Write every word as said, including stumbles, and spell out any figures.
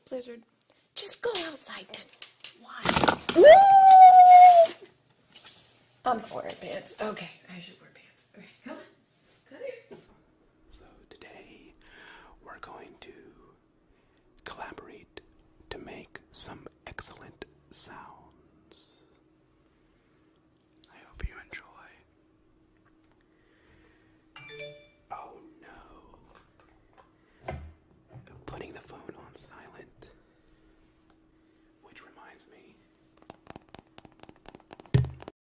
blizzard. Just go outside then. Why? Woo! I'm not wearing pants. Okay, I should wear pants.